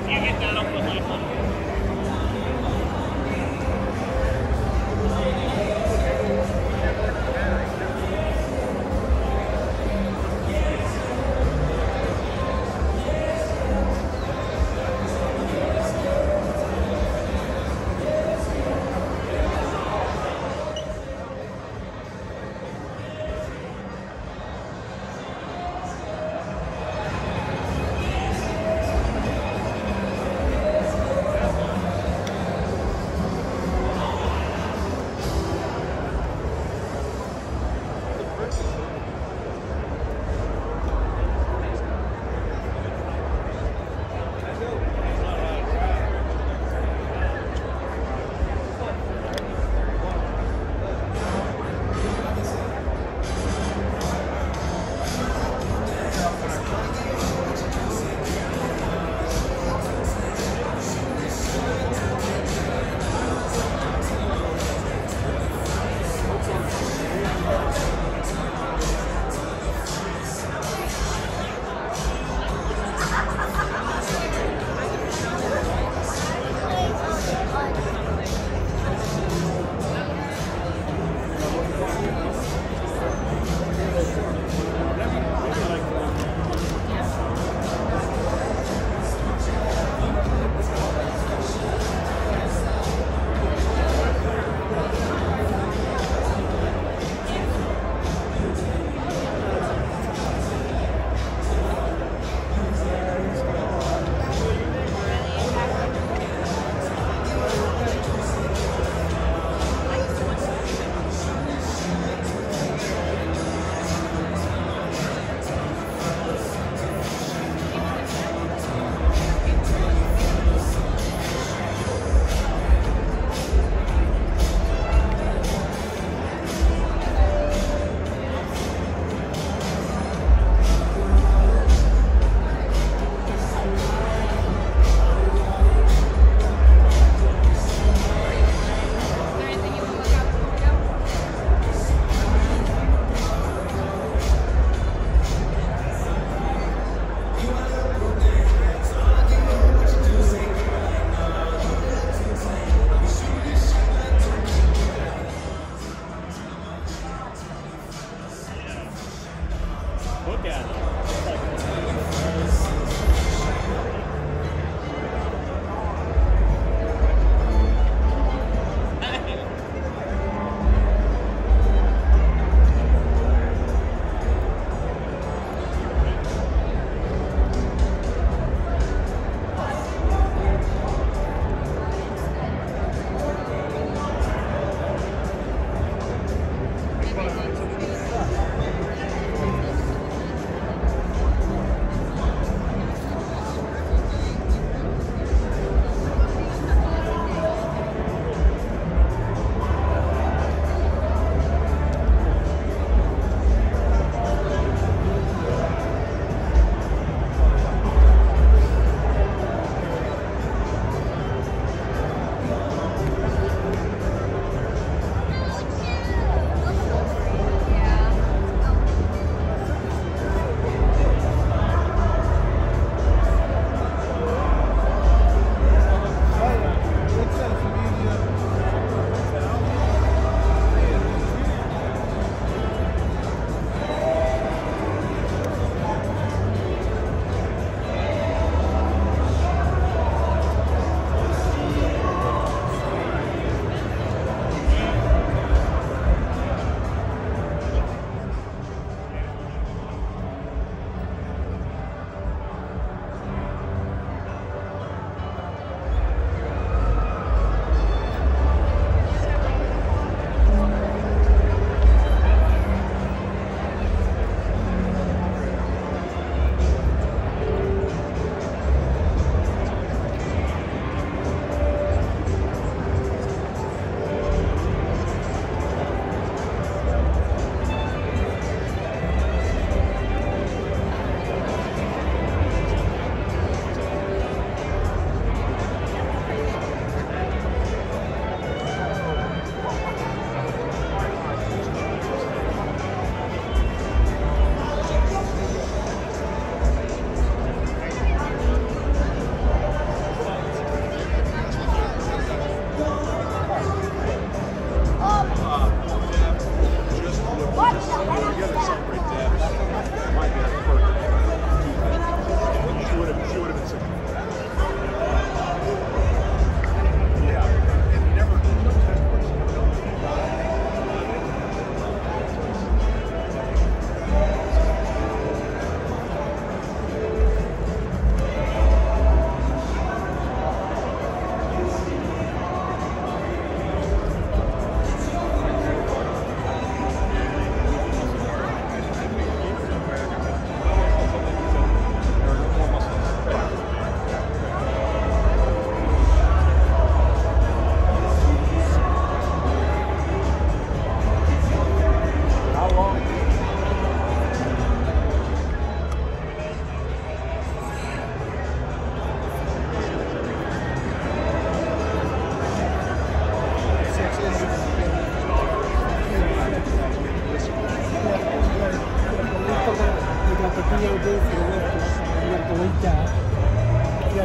You hit that up with my phone.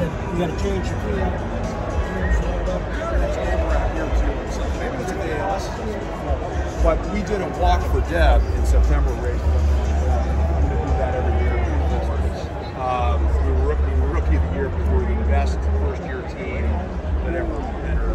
gotta change your feet out. That's over out here too. So maybe it's the ALS. But we did a walk for Deb in September. Race. I'm going to do that every year. We were rookie of the year because we were the best first year team that ever entered.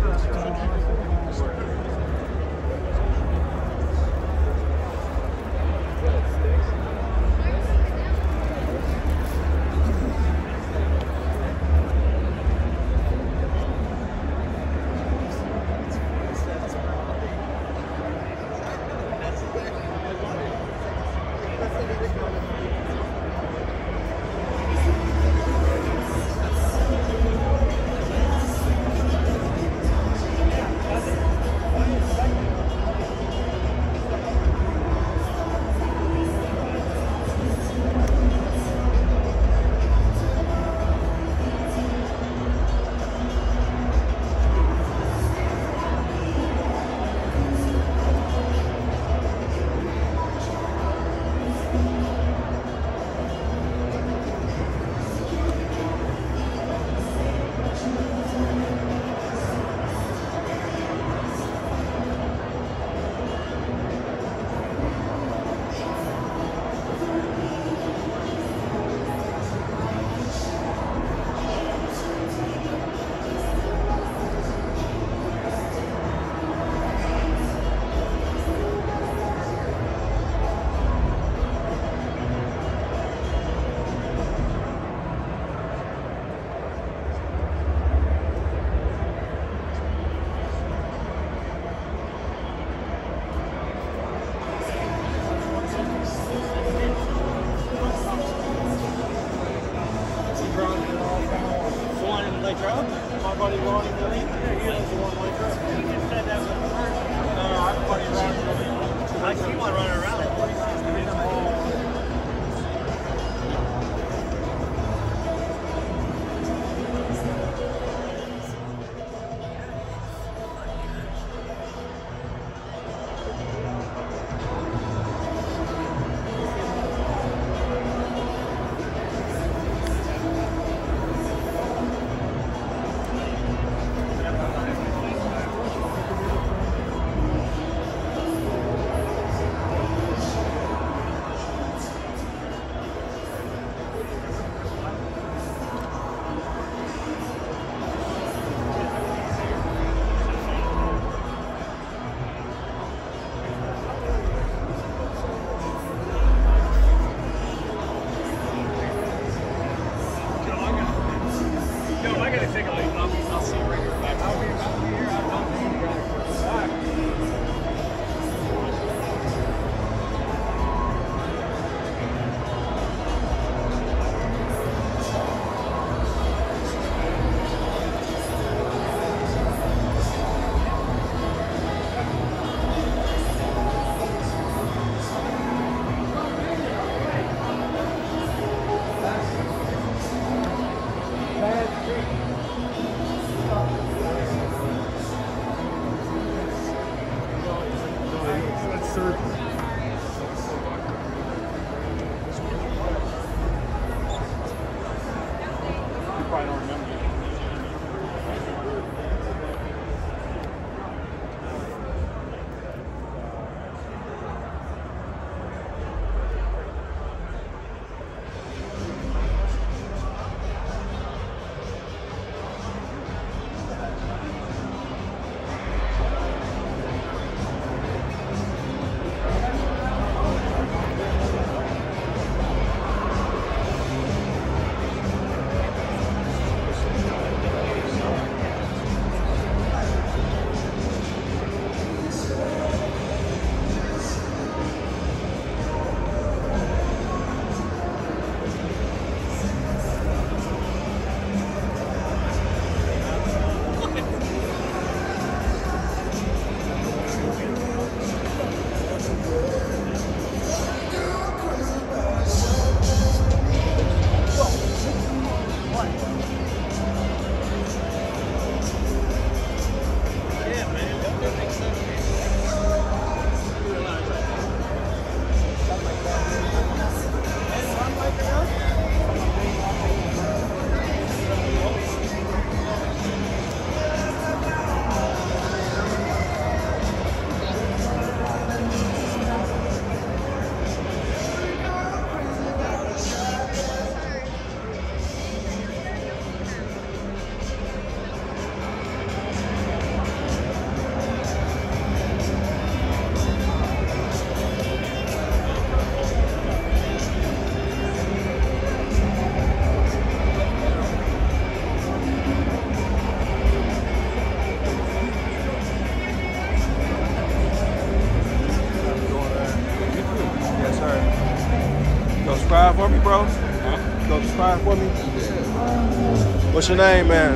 bro? Huh? Go subscribe for me. What's your name, man?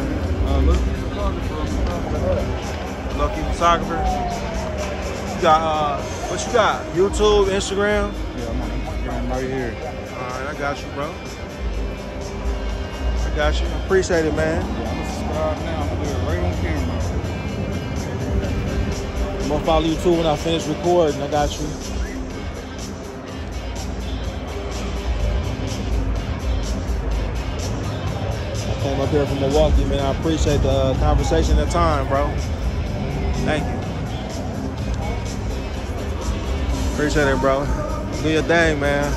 Lucky Photographer. You got what you got? YouTube, Instagram? Yeah, I'm on Instagram right here. Alright, I got you, bro. I got you. Appreciate it, man. Yeah, I'm gonna subscribe now. I'm gonna do it right on camera. I'm gonna follow you too when I finish recording. I got you. I came up here from Milwaukee, man. I appreciate the conversation and time, bro. Thank you. Appreciate it, bro. Do your thing, man.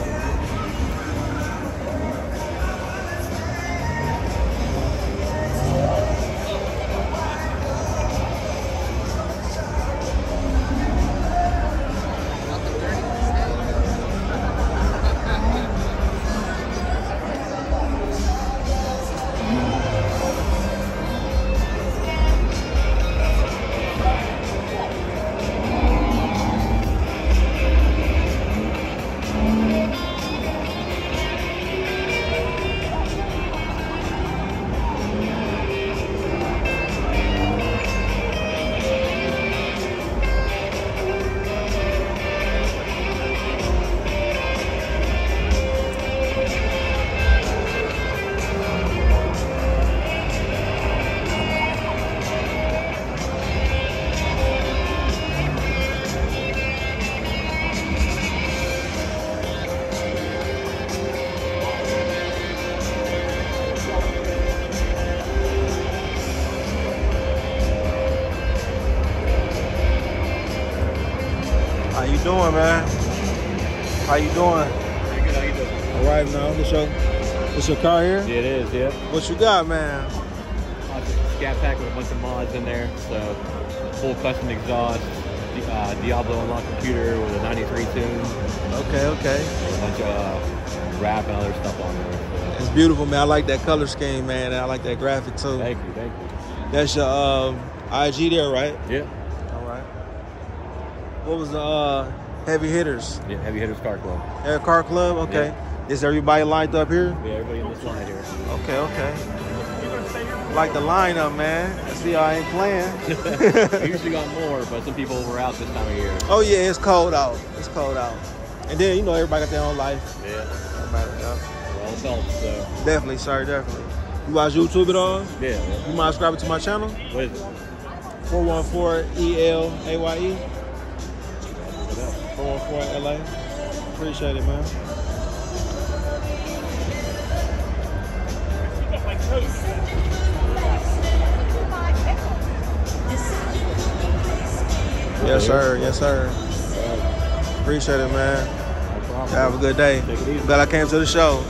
How you doing, man? How you doing? Pretty good, how you doing? All right, man. This your car here? Yeah, it is, yeah. What you got, man? Scat pack with a bunch of mods in there. So, full custom exhaust, Diablo Unlock computer with a 93 tune. Okay. A bunch of rap and other stuff on there. So. It's beautiful, man. I like that color scheme, man. And I like that graphic too. Thank you. That's your IG there, right? Yeah. All right. What was the heavy hitters? Yeah, Heavy Hitters Car Club. Air Car Club? Okay. Yeah. Is everybody lined up here? Yeah, everybody in this line here. Okay. Like the lineup, man. I see I ain't playing. We usually got more, but some people were out this time of year. Oh yeah, it's cold out. And then everybody got their own life. Yeah. Yeah. We're all adults, so. Definitely, sir, definitely. You watch YouTube at all? Yeah. You mind subscribing to my channel? What is it? 414ELAYE. 414 LA. Appreciate it, man. Yes, sir. Appreciate it, man. No problem. Have a good day. Take it easy. Glad I came to the show.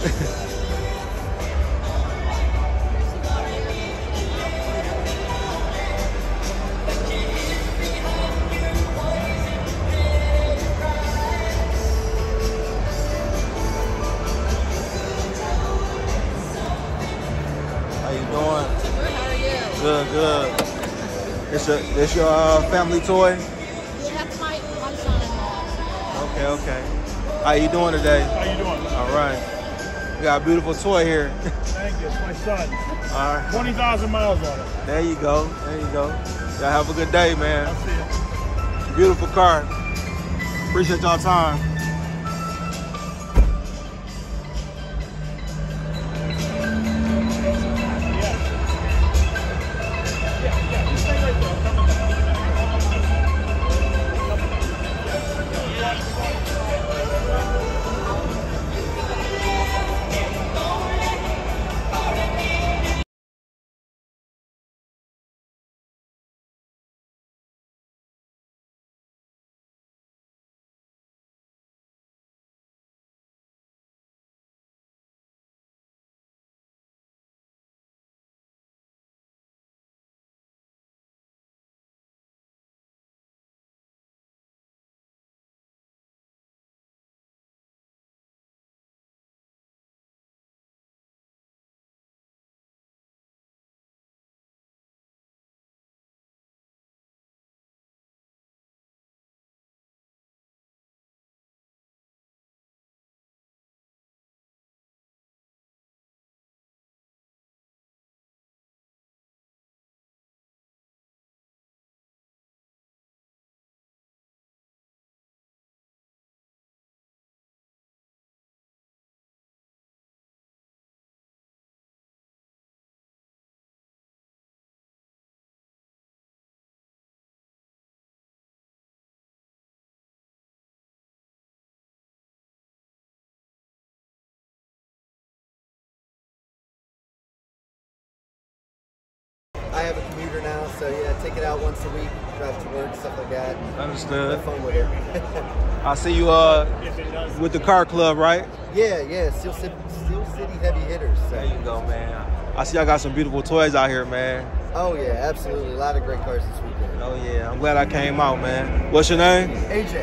How you doing? Good, how are you? Good. This your family toy? Yeah, that's my son-in-law. Okay. How you doing today? How you doing? All right. We got a beautiful toy here. Thank you. It's my son. All right. 20,000 miles on it. There you go. Y'all have a good day, man. I'll see you. Beautiful car. Appreciate y'all time. hitter now, so yeah, take it out once a week, drive to work, stuff like that. Understood. Have fun with it. I see you with the car club, right? Yeah, Steel City Heavy Hitters. So. There you go, man. I see y'all got some beautiful toys out here, man. Oh yeah, absolutely. A lot of great cars this weekend. Oh yeah, I'm glad I came out, man. What's your name? AJ.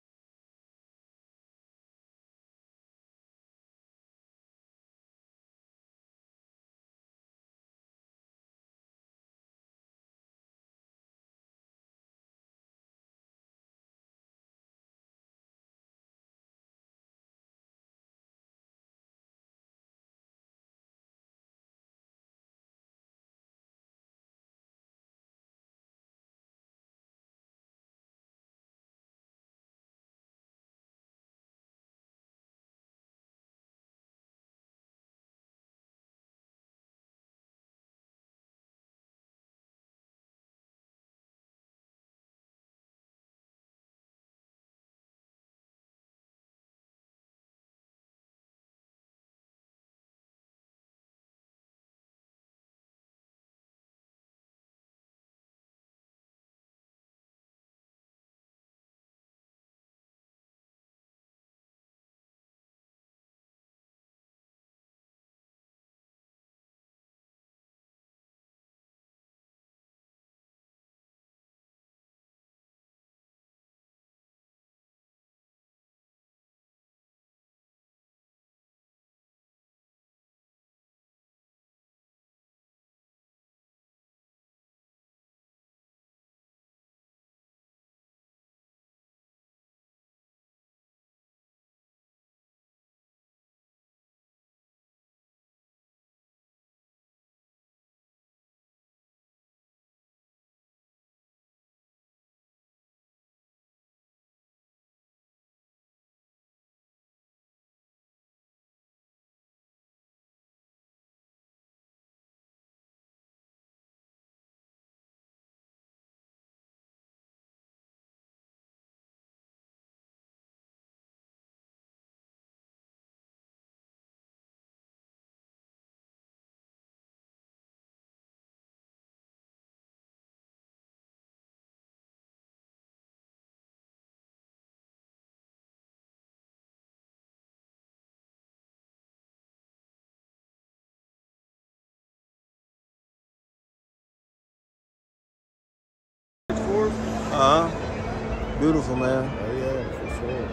Beautiful, man. Oh yeah, for sure.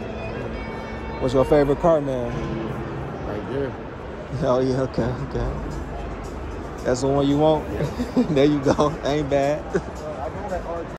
What's your favorite car, man? Right there. Oh yeah, okay. That's the one you want? There you go. Ain't bad.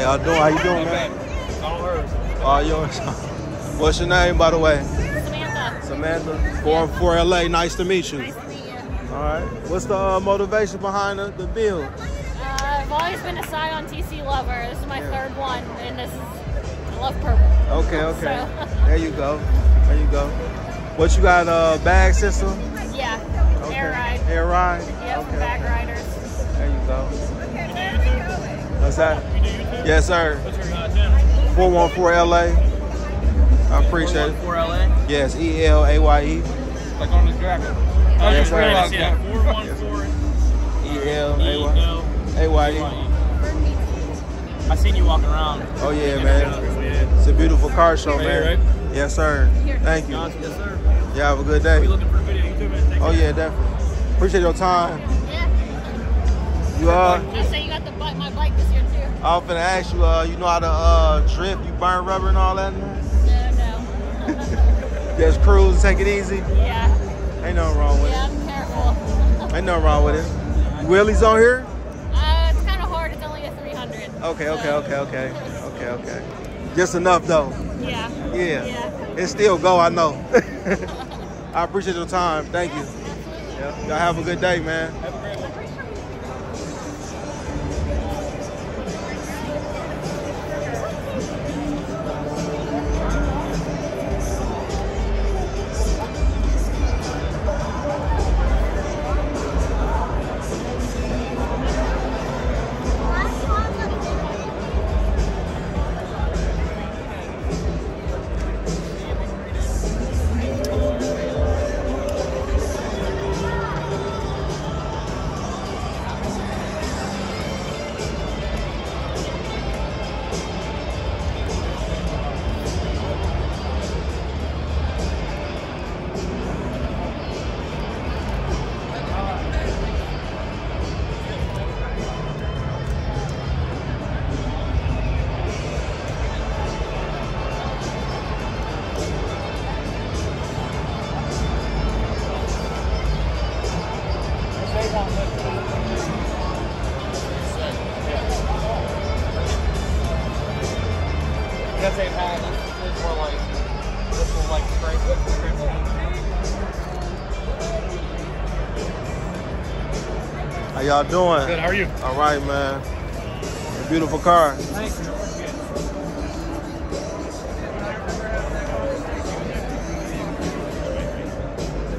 y'all doing? How you doing, man? All hers. All yours. What's your name, by the way? Samantha. Samantha. 4 LA. Nice to meet you. Nice to meet you. All right. What's the motivation behind the build? I've always been a Scion TC lover. This is my third one, and this is, I love purple. Okay, okay. So. There you go. There you go. What you got, bag system? Yeah, Okay. air ride. Air ride? Yeah, for bag riders. There you go. You do YouTube? What's that? You do YouTube? Yes, sir. What's your channel? 414 LA. I appreciate it. 414 LA? Yes, ELAYE. Like on the graphic. Yes, sir. Yeah, 414 ELAYE. I seen you walking around. Oh yeah, man. It's a beautiful car show, man. right? Yes, sir. Thank you. Yes, sir. You have a good day. Looking for a video YouTube, man. Thank Oh yeah, definitely. Appreciate your time. Yeah. You Just say you got my bike this year too. I was finna ask you, you know how to drift, you burn rubber and all that? No. Just cruise, take it easy. Yeah. Ain't nothing wrong with Yeah, I'm careful. it. Ain't nothing wrong with it. Wheelies on here? It's kind of hard. It's only a 300. Okay. Just enough though. Yeah. Yeah. Yeah. It still go, I know. I appreciate your time. Thank you. Absolutely. Yeah. Y'all have a good day, man. Because they've had this more like this one like straight. How y'all doing? Good, how are you? All right, man. Beautiful car. Thanks.